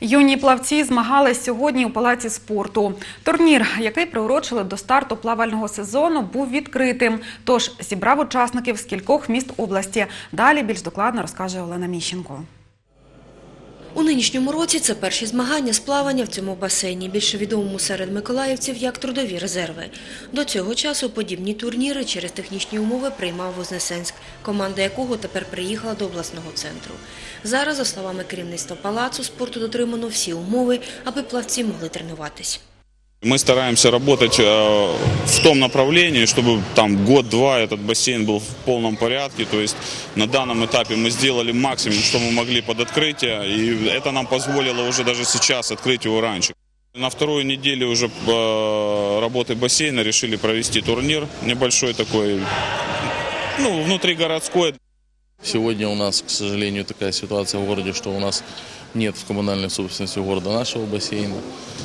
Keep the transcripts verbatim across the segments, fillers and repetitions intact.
Юні плавці змагались сьогодні у Палаці спорту. Турнір, який приурочили до старту плавального сезону, був відкритим. Тож зібрав учасників з кількох міст області. Далі більш докладно розкаже Олена Міщенко. У нинішньому році це перші змагання з плавання в цьому басейні, більше відомому серед миколаївців як трудові резерви. До цього часу подібні турніри через технічні умови приймав Вознесенськ, команда якого тепер приїхала до обласного центру. Зараз, за словами керівництва Палацу спорту, дотримано всі умови, аби плавці могли тренуватись. Мы стараемся работать в том направлении, чтобы там год-два этот бассейн был в полном порядке. То есть на данном этапе мы сделали максимум, что мы могли под открытие, и это нам позволило уже даже сейчас открыть его раньше. На второй неделе уже работы бассейна решили провести турнир небольшой такой, ну, внутригородской. Сегодня у нас, к сожалению, такая ситуация в городе, что у нас нет в коммунальной собственности города нашего бассейна.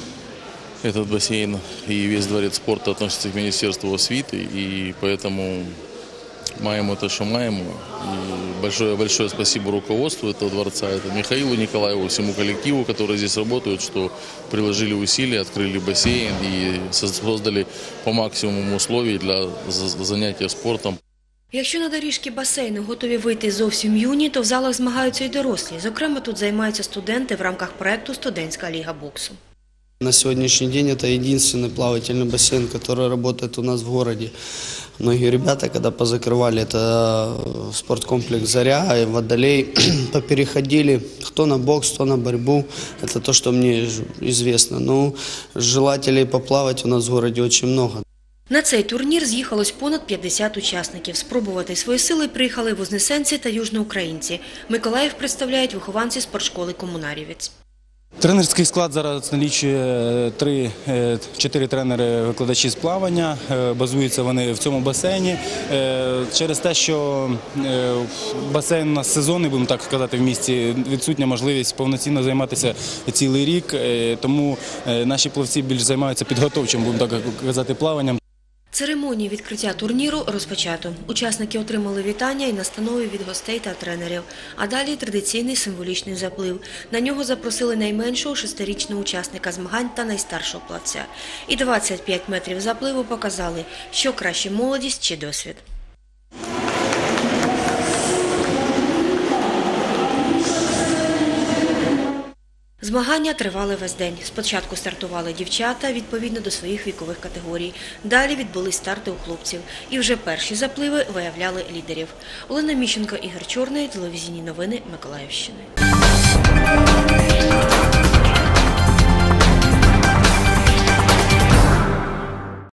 Этот бассейн и весь дворец спорта относится к Министерству освиты, и поэтому маем это, что маем. И большое-большое спасибо руководству этого дворца, это Михаилу Николаеву, всему коллективу, который здесь работает, что приложили усилия, открыли бассейн и создали по максимуму условий для занятия спортом. Якщо на доріжки басейну готові вийти зовсім юні, то в залах змагаються і дорослі. Зокрема, тут займаються студенти в рамках проєкту «Студентська ліга боксу». На сегодняшний день это единственный плавательный бассейн, который работает у нас в городе. Многие ребята, когда позакрывали это спорткомплекс «Заря» и Водолей, попереходили кто на бокс, кто на борьбу. Это то, что мне известно. Но желателей поплавать у нас в городе очень много. На цей турнір з'їхалось понад п'ятдесят учасників. Спробувати свої сили приїхали вознесенці та южноукраїнці. Миколаїв представляють вихованці спортшколи «Комунарівець». Тренерський склад зараз налічує три-чотири тренери-викладачі з плавання. Базуються вони в цьому басейні. Через те, що басейн у нас сезонний, будемо так сказати, в місті, відсутня можливість повноцінно займатися цілий рік. Тому наші плавці більш займаються підготовчим, будемо так казати, плаванням. Церемонію відкриття турніру розпочато. Учасники отримали вітання і настанови від гостей та тренерів. А далі традиційний символічний заплив. На нього запросили найменшого шестирічного учасника змагань та найстаршого плавця. І двадцять п'ять метрів запливу показали, що краще – молодість чи досвід. Змагання тривали весь день. Спочатку стартували дівчата відповідно до своїх вікових категорій. Далі відбулись старти у хлопців. І вже перші запливи виявляли лідерів. Олена Міщенко, Ігор Чорний, телевізійні новини Миколаївщини.